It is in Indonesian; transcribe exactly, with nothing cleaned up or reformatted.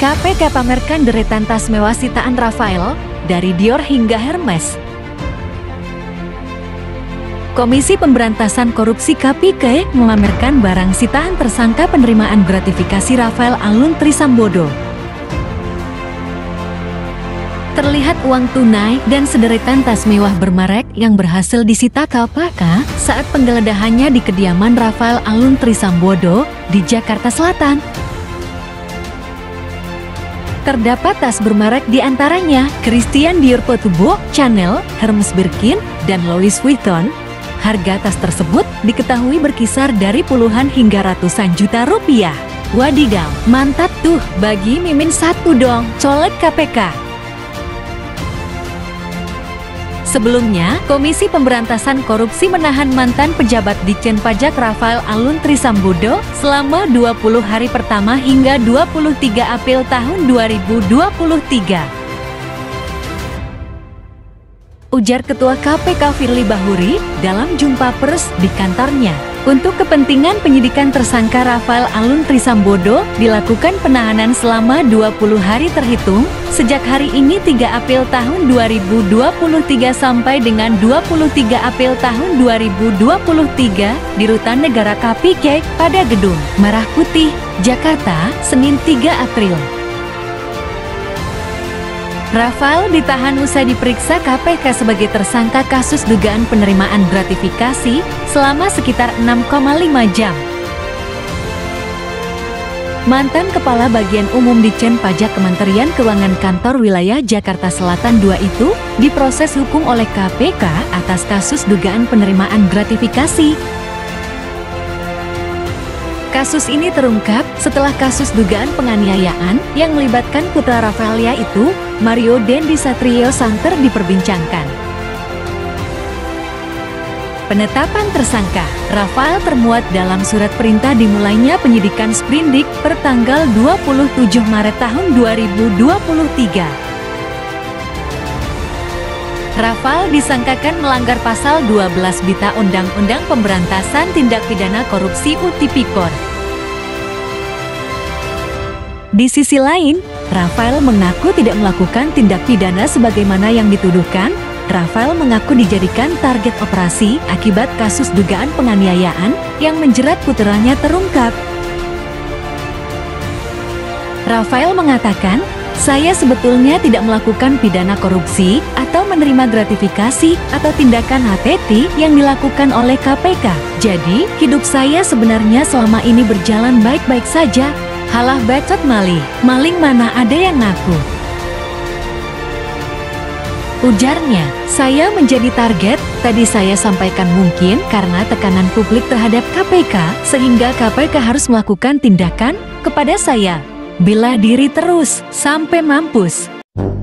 K P K pamerkan deretan tas mewah sitaan Rafael, dari Dior hingga Hermes. Komisi Pemberantasan Korupsi K P K memamerkan barang sitaan tersangka penerimaan gratifikasi Rafael Aluntri Sambodo. Terlihat uang tunai dan sederetan tas mewah bermerek yang berhasil disita K P K saat penggeledahannya di kediaman Rafael Aluntri Sambodo di Jakarta Selatan. Terdapat tas bermerek diantaranya Christian Dior Tubo, Chanel, Hermes Birkin, dan Louis Vuitton. Harga tas tersebut diketahui berkisar dari puluhan hingga ratusan juta rupiah. Wadidaw, mantap tuh, bagi Mimin satu dong, colek K P K. Sebelumnya, Komisi Pemberantasan Korupsi menahan mantan pejabat Ditjen Pajak Rafael Aluntri Sambodo selama dua puluh hari pertama hingga dua puluh tiga April tahun dua ribu dua puluh tiga. Ujar Ketua K P K Firly Bahuri dalam jumpa pers di kantornya. Untuk kepentingan penyidikan tersangka Rafael Aluntri Sambodo dilakukan penahanan selama dua puluh hari terhitung sejak hari ini tiga April tahun dua ribu dua puluh tiga sampai dengan dua puluh tiga April tahun dua ribu dua puluh tiga di Rutan Negara K P K pada Gedung Merah Putih, Jakarta, Senin tiga April. Rafael ditahan usai diperiksa K P K sebagai tersangka kasus dugaan penerimaan gratifikasi selama sekitar enam koma lima jam. Mantan Kepala Bagian Umum Ditjen Pajak Kementerian Keuangan Kantor Wilayah Jakarta Selatan dua itu diproses hukum oleh K P K atas kasus dugaan penerimaan gratifikasi. Kasus ini terungkap setelah kasus dugaan penganiayaan yang melibatkan putra Rafael yaitu Mario Dendi Satrio Santer diperbincangkan. Penetapan tersangka Rafael termuat dalam surat perintah dimulainya penyidikan sprindik per tanggal dua puluh tujuh Maret tahun dua ribu dua puluh tiga. Rafael disangkakan melanggar pasal dua belas B I T A Undang-Undang Pemberantasan Tindak Pidana Korupsi U T P I K O R. Di sisi lain, Rafael mengaku tidak melakukan tindak pidana sebagaimana yang dituduhkan. Rafael mengaku dijadikan target operasi akibat kasus dugaan penganiayaan yang menjerat putranya terungkap. Rafael mengatakan, "Saya sebetulnya tidak melakukan pidana korupsi atau menerima gratifikasi atau tindakan H T T yang dilakukan oleh K P K. Jadi, hidup saya sebenarnya selama ini berjalan baik-baik saja." Halah bacot malih, maling mana ada yang ngaku. Ujarnya, "Saya menjadi target, tadi saya sampaikan mungkin karena tekanan publik terhadap K P K sehingga K P K harus melakukan tindakan kepada saya. Bela diri terus, sampai mampus."